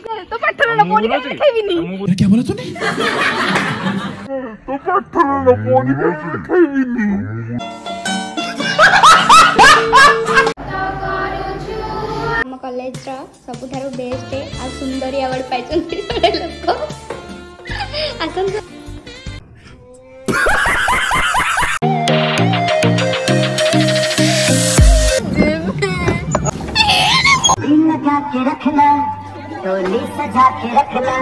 तो पत्थर न मोनी के खाइबिनी क्या बोला तूने तो पत्थर न मोनी के खाइबिनी हम कॉलेज रा सबुठारो बेस्ट आ सुंदरी अवार्ड पाइछन्ती सडे लोक आसन दिल लगा के रखना डोली सजा के रखना।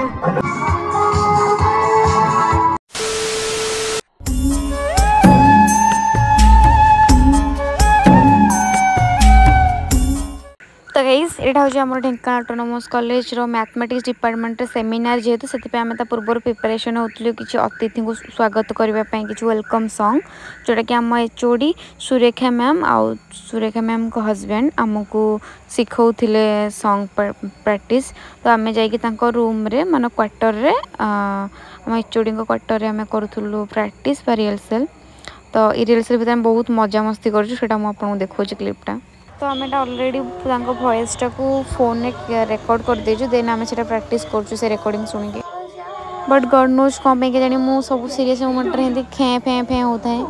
तो गाइस एटा हूँ आम ढेंकानाल ऑटोनोमस कॉलेज रो मैथमेटिक्स डिपार्टमेंट सेमिनार जेहेतु से आम पूर्व प्रिपरेशन होती कि अतिथि को स्वागत करने कि वेलकम सॉन्ग जोटा कि आम एचओडी सुरेखा मैम आउ सुरेखा मैम को हस्बैंड आमको शिखाऊले सॉन्ग प्रैक्टिस। तो आम जा रूम रे मान क्वार्टर रे आम एचओडी क्वार्टर रे आम करूँ प्रैक्टिस बा रिहर्सल। तो ये रिहर्सल भी बहुत मजा मस्ती कर देखा क्लिपटा। तो आम अलरेडी वॉइस टाक फोन में रेकर्ड कर देजु देन आम से प्रैक्टिस कर रेकर्डिंग शुणिक बट गॉड नोज कौन पे जानी मु सब सीरियस मोमेंट रे खे फे फे होता है।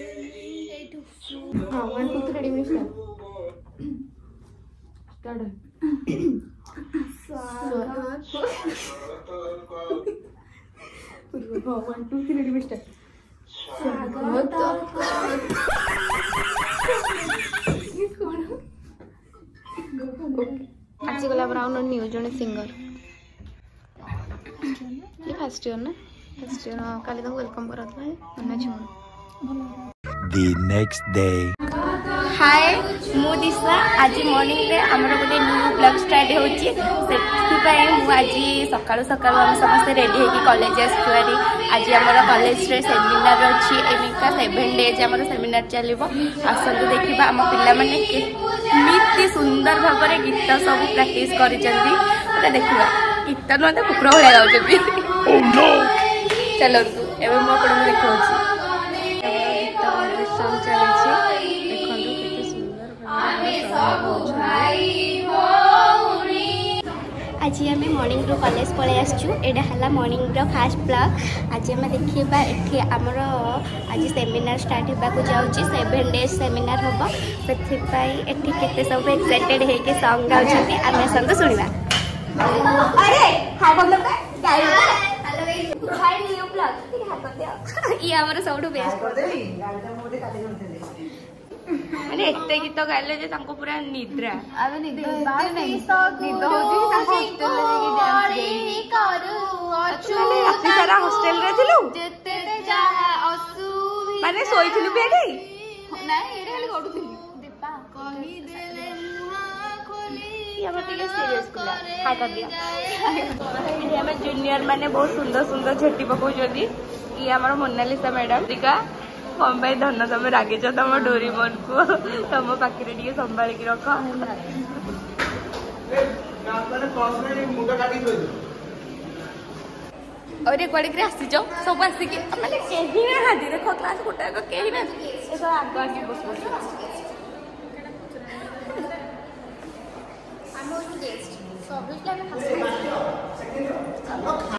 आज गला ब्राउन न्यू जने सिंगर ये फर्स्ट ईयर ना फर्स्ट ईयर काली तो वेलकम करत है मने छ The next day हाय मु दिशा आज मॉर्निंग रे हमर गोटे न्यू ब्लॉग स्टार्ट होची सेति मु आज सकाळु सकाळु हम समस्त रेडी होकी कॉलेज आसुआरी। आज हमर कॉलेज रे सेमिनार अछि एमिका 7 डेज हमर सेमिनार चलिबो आसंतु देखिबा हम पिल्ला माने केमिति सुंदर भाबरे गीत सब प्रैक्टिस करिसंती ओटा देखिबा गीत न त कुकुर होया गाउछथि। ओह नो चलो एबे मु आपन देखौछि सॉन्ग चले देखो केते सुंदर आज आम मॉर्निंग रू कॉलेज पलि आसचु एटा हला मॉर्निंग रो फर्स्ट ब्लॉग। आज आम देखिबा एठी हमर आज सेमिनार स्टार्ट होबाकू जाउची 7 डेज सेमिनार होबो सेथिपाई एठी केते सब एक्साइटेड हे के सॉन्ग गाउछथि आमे संग सुनिबा। अरे हाय बोल का गाय hello guys hi new blog ठीक है कर दियो ये हमर सबटू बेस्ट कर देली गाड़ी मोदे काटे नथले माने एते गीत गाइले जे तांको पूरा निद्रा आबे निद्रा नहीं निद होजी तांको हॉस्टल रे जेकी डांस देई करू अछु राती सारा हॉस्टल रे थिलु जेते जा असुवी माने सोइथिलु बेडी नाही एरे खाली गडुथिलु दीपा कहि देले मुहा खोली ये हमर टिके सीरियस पिला हाय कर दिया ये हमर जूनियर माने बहुत सुंदर सुंदर झटी पकौ जदी ये हमर मोनालिसा मैडम दिका कम भाई धन तुम रागिच तुम डोरीमन को तुम पाखे टे संभाल की रख और कड़े आसीच सब आसिक मैंने कहीं ना देख क्लास गोटा कहीं ना आग आगे बस बस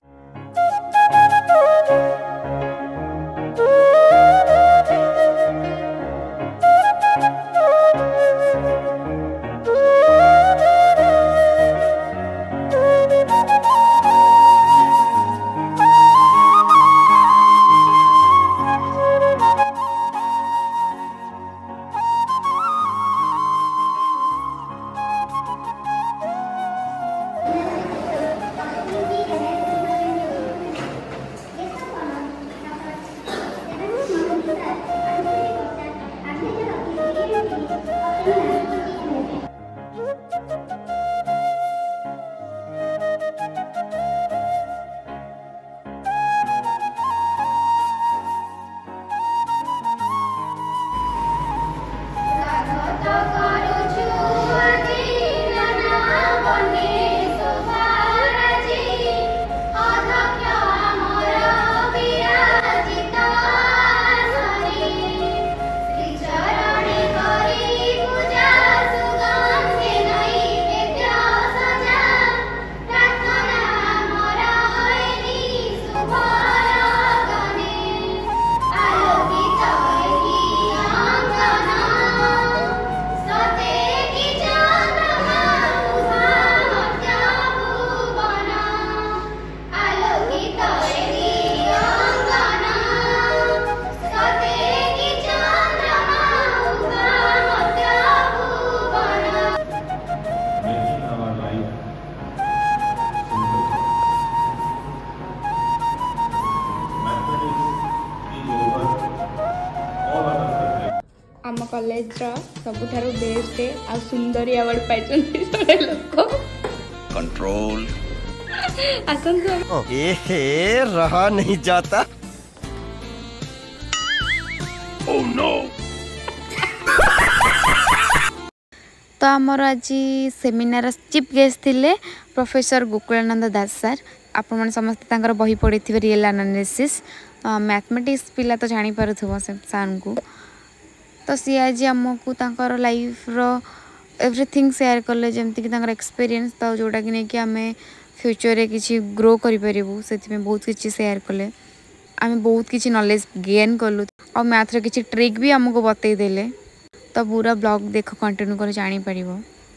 कॉलेज सबुठार बेस्ट आ सुंदरी अवार्ड पाई जड़े लोक कंट्रोल आसंतु रहा नहीं जाता। Oh no. तो आमर आज सेमिनार चीफ गेस्ट थिले प्रोफेसर गोकुलानंद दास सर। आपण मैंने समस्त बही पढ़ी थे रियल एनालिसिस मैथमेटिक्स पिला तो जानी पारुथबो से सर को। तो सी आज आमको तांकर लाइफ रो एवरीथिंग शेयर कले जमती कि तांकर एक्सपीरियंस तो जोटा कि नहीं कि आम फ्यूचर रे किछि ग्रो करि परिबु से बहुत किछि शेयर कले आम बहुत किछि नॉलेज गेन कलु और मैथ रे किछि ट्रिक भी हमको बतई देले। तो पूरा ब्लॉग देख कंटिन्यू कर जानी परिबो।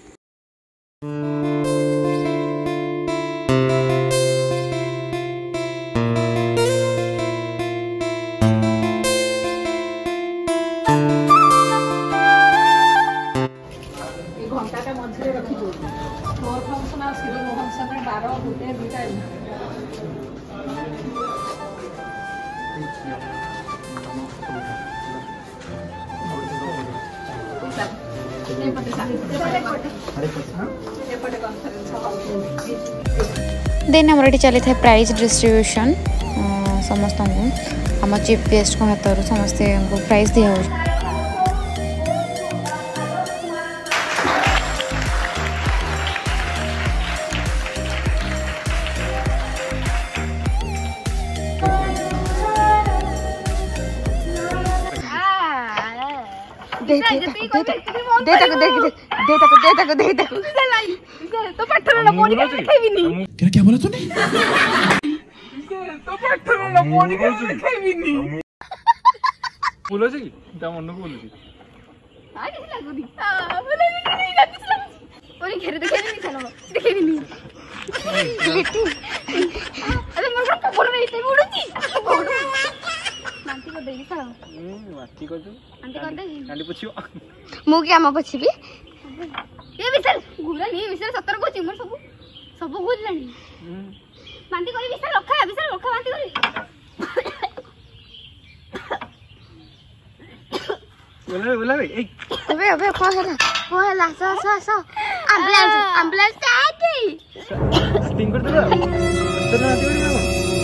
देन हमारे चली था प्राइज डिस्ट्रीब्यूशन समस्त को आम चीफ गेस्ट को हाथ समस्त प्राइज दिया हो। क्या बोला तूने? बोलो जी ता मन को बोलो जी आ किछ लागुनी आ बोले नहीं किछ लागुनी ओरी घेरे देखेनी चलो देखेनी बेटी अरे मोर को बोल रही थी उड़ती मानती को देई सालो माटी को दे आंटी कर दे काली पुछियो मु क्या म पछिबी ए विशाल गुला नहीं विशाल 17 को चिमर सब बुझ लानी मानती करी विशाल रखा मानती करी बोला रे ए अबे कोहला सो एम्बुलेंस आ गई स्टिंग कर दे तो ना आती ना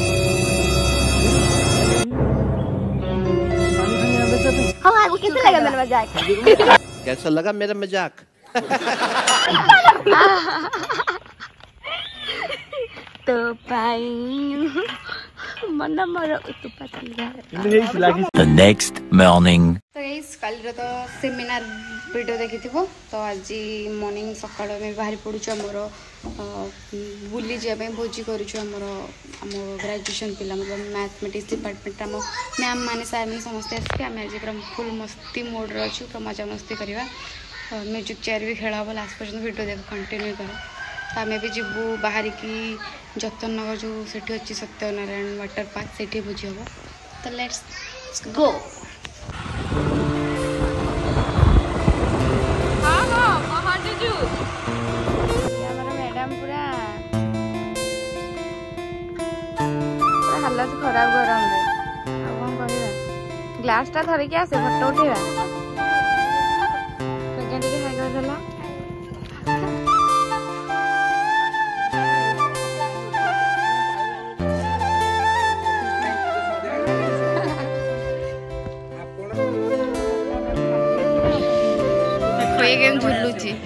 हां कैसे लगा मेरा मजाक कैसा लगा मेरा मजाक? तो पाई मन मर तू पता लागी The next morning. तो गाइस कल तो सेमिनार वीडियो देखी तो आज मॉर्निंग सकाळ में बाहर पड़ू आमर बुली जाए भोजी करमर आम ग्रेजुएशन पिला मतलब मैथमेटिक्स डिपार्टमेंट आम मैम मैंने सार मैंने समस्ते आसके आम आज पूरा फुल मस्ती मोड अच्छु पूरा मजा मस्ती करवा म्यूजिक चेयर भी खेल हम लास्ट पर्यटन वीडियो देख कंटिन्यू कर। तो आम भी जीवु बाहर की जतन नगर जो सेठी अच्छी सत्यनारायण वाटर पार्क से भोजी हम। तो लेट्स गो। मैडम पूरा हालत खराब गरम कौन कह ग्लास टा धरिकी आसे फोटो उठेगा झुलुची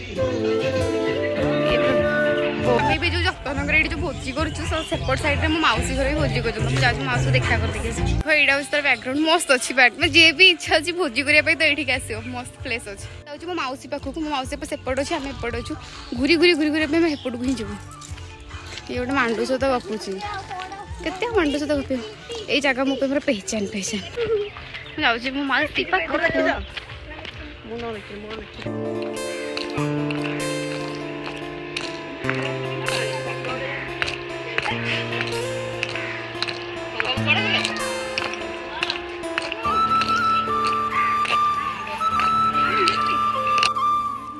भी जो जतनगर ये भोजी करपट साइड में मौसी घर भी भोजी कर मौसी देखा कर यहाँ हूँ तार बैकग्राउंड मस्त अच्छी बैक में जी भी इच्छा अच्छी भोजी करने तो ये आस मस्त प्लेस अच्छे मो मौसी पाखक मो मौसी सेपट अच्छे आम एपट अच्छु घूरी घूरी घूरी घूरी आम एपट को ही जीव ये गोटे मांडू सहित गपुची के मांडू सहित गप ये जगह मो पूरा पहचान जाऊँगी मो मौसी पाखक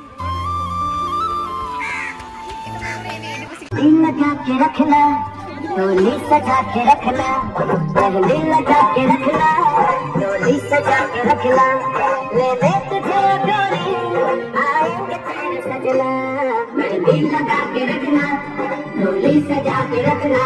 दिल लगा के रखना डोली सजा के रखना, मेहंदी लगा के रखना, डोली सजा के रखना, लेने तुझे डोली आएंगे तेरे सजना, मेहंदी लगा के रखना, डोली सजा के रखना।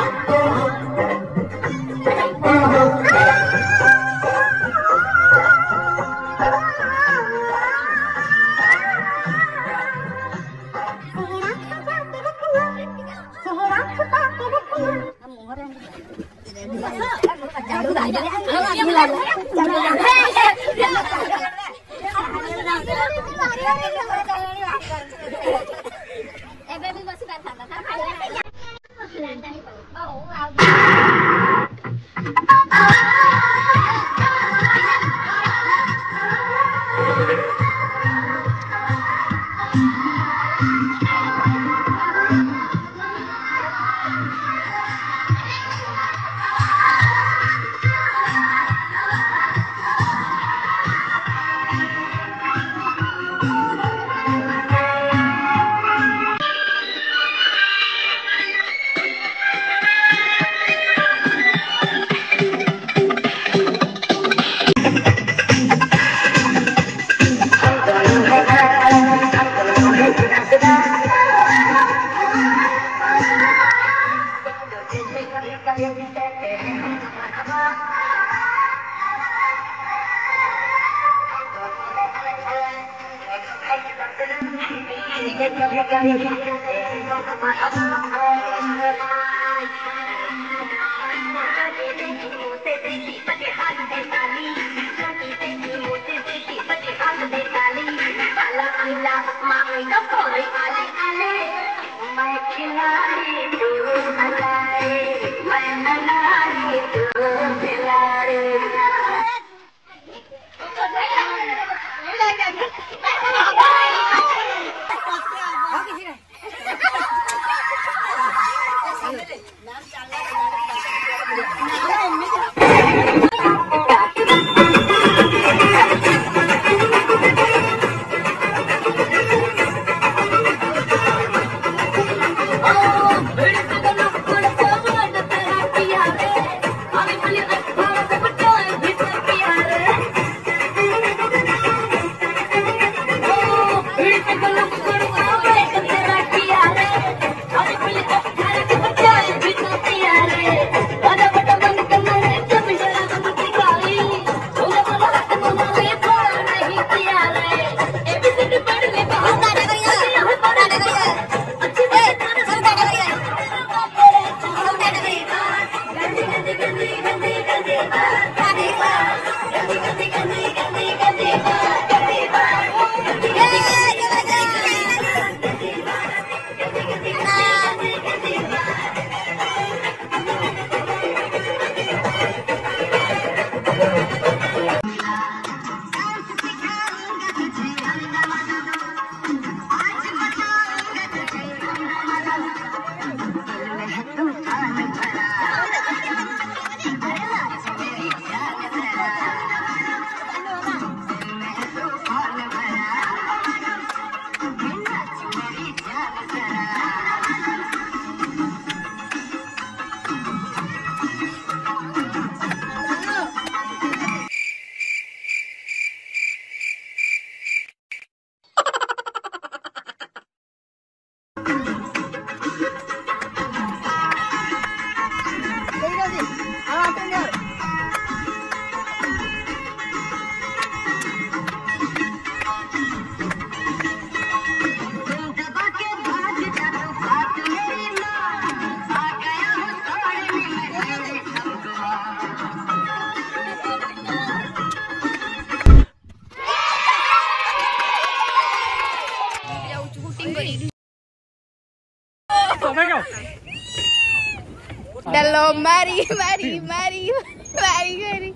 Dalo mari mari mari mari mari.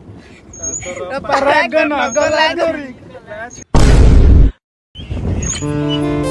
Paragon.